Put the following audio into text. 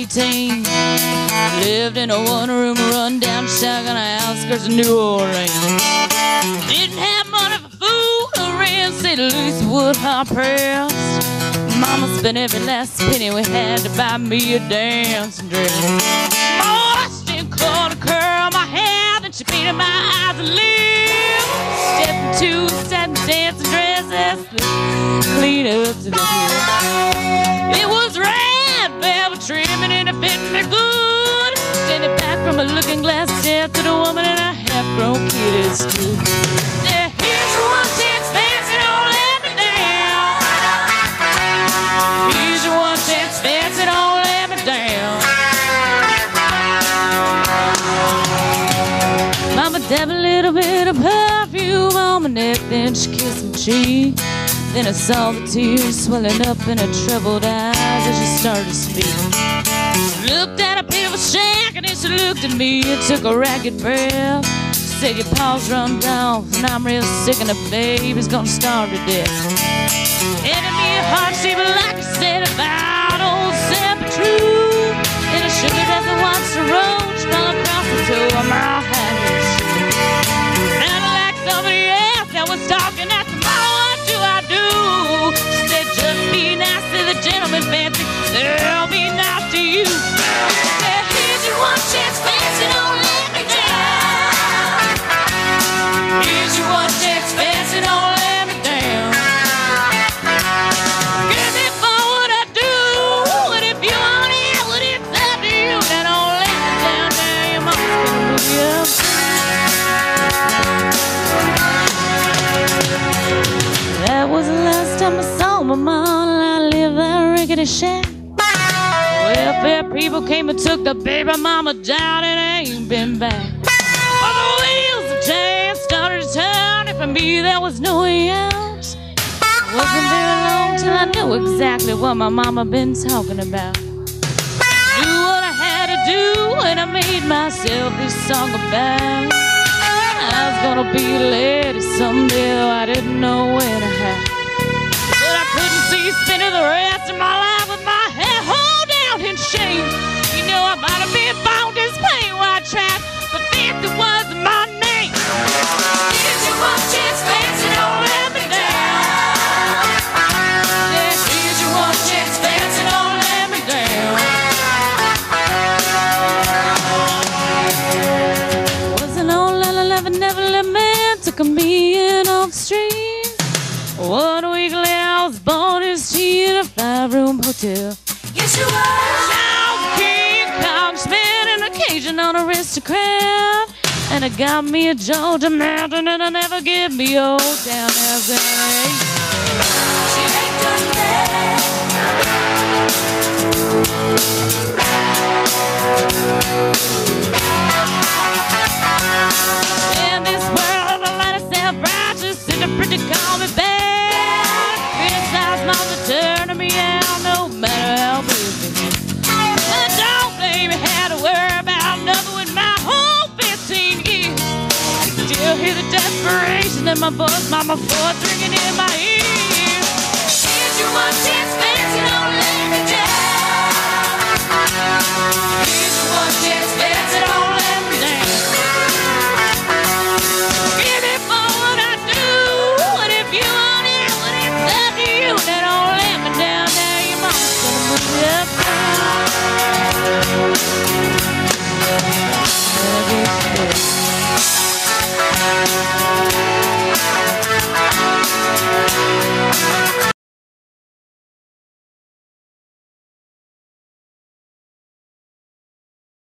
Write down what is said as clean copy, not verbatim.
18. Lived in a one-room run-down shack on the outskirts of New Orleans. Didn't have money for food or rent, St. Louis would hot pressed. Mama spent every last penny we had to buy me a dancing dress. Oh, she caught a curl my hair, then she painted my eyes and lips. Stepped into satin dancing dresses, clean up to the hips. It was red velvet trimming and it fit me good. Standing back from a looking glass, step to the woman and a half-grown kid is too. Yeah, here's your one chance, fancy, don't let me down. Here's your one chance, fancy, don't let me down. Mama dabbed a little bit of perfume on my neck, then she kissed my cheek. Then I saw the tears swelling up in her troubled eyes as she started to speak. She looked at a pitiful shack and then she looked at me and took a ragged breath. She said, your paws run down and I'm real sick and the baby's gonna starve to death. Handed me a heart shaped like you said about old simple truth. And I shook it as I watched the roach fall across the toe of my high heel shoe. Sounded like somebody else that was talking at the mall. What do I do? She said, just be nice to the gentleman, fancy. They'll be nice to you. Said, here's your one chance, fancy, don't let me down. Here's your one chance, fancy, don't let me down. Give me for what I do, and if you want it, what it's up to you. Now don't let me down, now your mama's gonna move you up. That was the last time I saw my mom, and I lived that rickety shack. Welfare people came and took the baby mama down and ain't been back. But the wheels of change started to turn, and for me there was no way out. It wasn't very long till I knew exactly what my mama been talking about. Knew what I had to do, and I made myself this song about. I was gonna be a lady someday, though I didn't know when or how. But I couldn't see spending the rest of my life with my head hold down in shame. You know I might have been found as plain white trash, but this wasn't my name. Here's your one chance, fancy, don't let me down. Yeah, here's your one chance, fancy, don't let me down. Wasn't all never let man took me in off the street. 1 week later I was born as tea in a 5-room hotel. Yes you were. Now King Kong spent an occasion on aristocrat, and I got me a Georgia mountain and I never give me old down L.A. She ain't done that. In this world, a lot of self-righteous and a pretty call me bad. Criticize mama, turning me out, no matter how busy. And don't blame me, had to worry about nothing with my whole 15 years. Still hear the desperation in my voice, mama voice ringing in my ear. Here's your one chance.